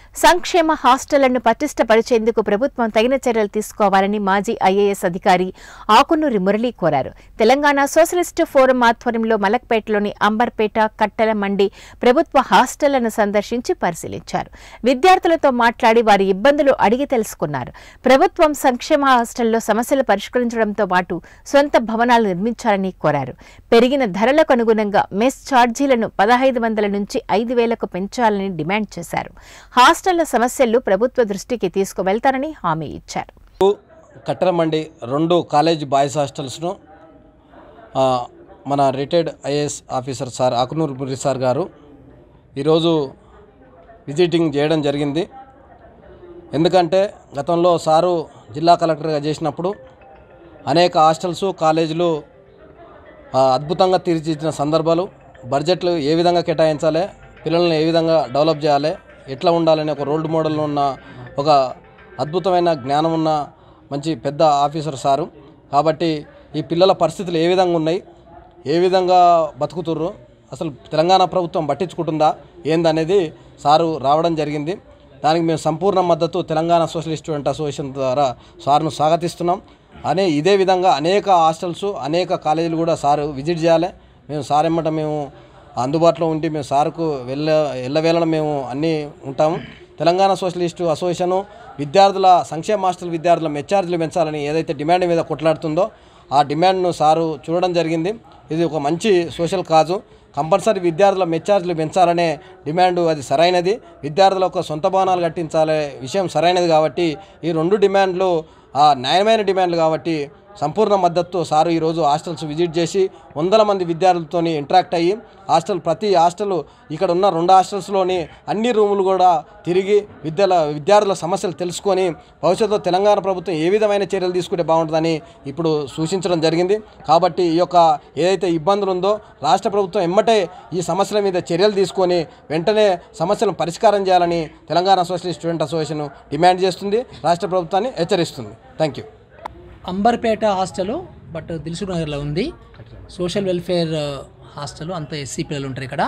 సంక్షేమ హాస్టళ్లను పటిష్టపరిచేందుకు ప్రభుత్వం తగిన చర్యలు తీసుకోవాలని మాజీ ఐఏఎస్ అధికారి ఆకునూరి మురళి కోరారు. తెలంగాణ సోషలిస్టు ఫోరం ఆధ్వర్యంలో మలక్పేటలోని అంబర్పేట, కట్టెల మండి ప్రభుత్వ హాస్టళ్లను సందర్శించి పరిశీలించారు. విద్యార్థులతో మాట్లాడి వారి ఇబ్బందులు అడిగి తెలుసుకున్నారు. ప్రభుత్వం సంక్షేమ హాస్టల్లో సమస్యలు పరిష్కరించడంతో పాటు సొంత భవనాలు నిర్మించాలని కోరారు. పెరిగిన ధరలకు అనుగుణంగా మెస్ ఛార్జీలను 1500 నుంచి 5000కు పెంచాలని డిమాండ్ చేశారు. హాస్టళ్ల సమస్యలు ప్రభుత్వ దృష్టికి తీసుకువెళ్తారని హామీ ఇచ్చారు. కట్టెల మండి 2 కాలేజ్ బాయ్స్ హాస్టల్స్ను మన retired IAS officer sir Akunuri Murali sir గారు ఈరోజు విజిటింగ్ చేయడం జరిగింది. ఎందుకంటే గతంలో సారు జిల్లా కలెక్టర్గా చేసినప్పుడు అనేక హాస్టల్స్, కాలేజీలు అద్భుతంగా తీర్చిదిద్దిన సందర్భాలు, బడ్జెట్లు ఏ విధంగా కేటాయించాలి, పిల్లల్ని ఏ విధంగా డెవలప్ చేయాలి, ఎట్లా ఉండాలని ఒక రోల్ మోడల్ ఉన్న ఒక అద్భుతమైన జ్ఞానం ఉన్న మంచి పెద్ద ఆఫీసర్ సారు. కాబట్టి ఈ పిల్లల పరిస్థితులు ఏ విధంగా ఉన్నాయి, ఏ విధంగా బతుకుతుర్రు, అసలు తెలంగాణ ప్రభుత్వం పట్టించుకుంటుందా ఏందనేది సారు రావడం జరిగింది. దానికి మేము సంపూర్ణ మద్దతు తెలంగాణ సోషలిస్ట్ స్టూడెంట్ అసోసియేషన్ ద్వారా సార్ను స్వాగతిస్తున్నాం. ఇదే విధంగా అనేక హాస్టల్స్, అనేక కాలేజీలు కూడా సారు విజిట్ చేయాలి. మేము సార్ ఎమ్మట మేము అందుబాటులో ఉండి మేము సార్కు ఎల్లవేళన మేము అన్నీ ఉంటాము. తెలంగాణ సోషలిస్టు అసోసియేషను విద్యార్థుల సంక్షేమ హాస్టల్ విద్యార్థుల మెచ్చార్జీలు పెంచాలని ఏదైతే డిమాండ్ మీద కొట్లాడుతుందో ఆ డిమాండ్ను సారు చూడడం జరిగింది. ఇది ఒక మంచి సోషల్ కాజు. కంపల్సరీ విద్యార్థుల మెచ్చార్జీలు పెంచాలనే డిమాండు అది సరైనది. విద్యార్థులకు సొంత భవనాలు కట్టించాలనే విషయం సరైనది. కాబట్టి ఈ 2 డిమాండ్లు న్యాయమైన డిమాండ్లు కాబట్టి సంపూర్ణ మద్దతు సారు ఈరోజు హాస్టల్స్ విజిట్ చేసి 100 మంది విద్యార్థులతో ఇంటరాక్ట్ అయ్యి ప్రతి హాస్టల్ ఇక్కడ ఉన్న 2 హాస్టల్స్లోని అన్ని రూములు కూడా తిరిగి విద్యార్థుల సమస్యలు తెలుసుకొని భవిష్యత్తులో తెలంగాణ ప్రభుత్వం ఏ విధమైన చర్యలు తీసుకుంటే బాగుంటుందని ఇప్పుడు సూచించడం జరిగింది. కాబట్టి ఈ యొక్క ఏదైతే ఇబ్బందులు ఉందో రాష్ట్ర ప్రభుత్వం ఎమ్మటే ఈ సమస్యల మీద చర్యలు తీసుకొని వెంటనే సమస్యలను పరిష్కారం చేయాలని Telangana socialist student association demand చేస్తుంది, రాష్ట్ర ప్రభుత్వాన్ని హెచ్చరిస్తుంది. Thank you. Amberpet hostel but దిల్సుఖ్ నగర్లో ఉంది. సోషల్ వెల్ఫేర్ హాస్టల్, అంతా ఎస్సీ పిల్లలు ఉంటారు ఇక్కడ.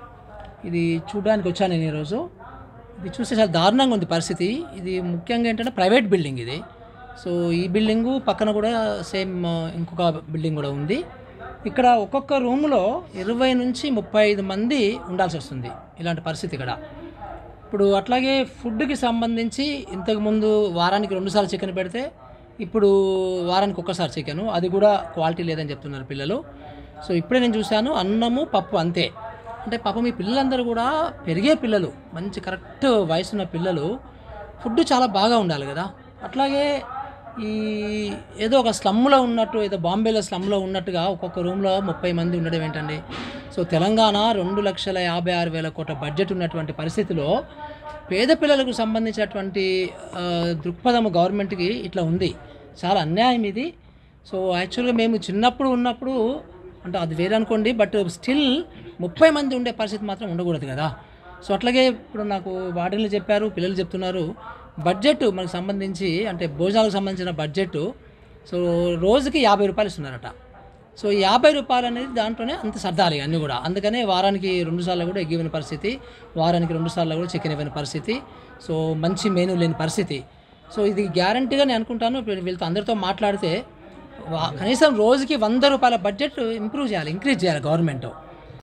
ఇది చూడడానికి వచ్చాను నేను ఈరోజు. ఇది చూస్తే చాలా దారుణంగా ఉంది పరిస్థితి. ఇది ముఖ్యంగా ఏంటంటే ప్రైవేట్ బిల్డింగ్ ఇది. సో ఈ బిల్డింగు పక్కన కూడా సేమ్ ఇంకొక బిల్డింగ్ కూడా ఉంది. ఇక్కడ ఒక్కొక్క రూమ్లో 20 నుంచి 35 మంది ఉండాల్సి వస్తుంది. ఇలాంటి పరిస్థితి ఇక్కడ. ఇప్పుడు అట్లాగే ఫుడ్కి సంబంధించి ఇంతకుముందు వారానికి 2 సార్లు చికెన్ పెడితే ఇప్పుడు వారానికి ఒక్కసారి చికెను, అది కూడా క్వాలిటీ లేదని చెప్తున్నారు పిల్లలు. సో ఇప్పుడే నేను చూశాను, అన్నము పప్పు అంతే. అంటే పాపం ఈ పిల్లలందరూ కూడా పెరిగే పిల్లలు, మంచి కరెక్ట్ వయసున్న పిల్లలు, ఫుడ్ చాలా బాగా ఉండాలి కదా. అట్లాగే ఈ ఏదో ఒక స్లమ్లో ఉన్నట్టు, ఏదో బాంబేలో స్లమ్లో ఉన్నట్టుగా ఒక్కొక్క రూమ్లో 30 మంది ఉండడం ఏంటండి. సో తెలంగాణ 2,56,000 కోట్ల బడ్జెట్ ఉన్నటువంటి పరిస్థితిలో పేద పిల్లలకు సంబంధించినటువంటి దృక్పథం గవర్నమెంట్కి ఇట్లా ఉంది. చాలా అన్యాయం ఇది. సో యాక్చువల్గా మేము చిన్నప్పుడు ఉన్నప్పుడు అంటే అది వేరే అనుకోండి, బట్ స్టిల్ 30 మంది ఉండే పరిస్థితి మాత్రం ఉండకూడదు కదా. సో అట్లాగే ఇప్పుడు నాకు వార్డెన్లు చెప్పారు, పిల్లలు చెప్తున్నారు, బడ్జెట్ మనకు సంబంధించి అంటే భోజనాలకు సంబంధించిన బడ్జెట్ సో రోజుకి 50 రూపాయలు ఇస్తున్నారట. సో 50 రూపాయలు అనేది దాంట్లోనే అంత సర్దాలి అన్నీ కూడా. అందుకనే వారానికి 2 సార్లు కూడా ఎగ్ ఇవ్వని పరిస్థితి, వారానికి 2 సార్లు కూడా చికెన్ ఇవ్వని పరిస్థితి, సో మంచి మెనూ లేని పరిస్థితి. సో ఇది గ్యారంటీగా నేను అనుకుంటాను. వీళ్ళతో అందరితో మాట్లాడితే కనీసం రోజుకి 100 రూపాయల బడ్జెట్ ఇంక్రీజ్ చేయాలి గవర్నమెంట్.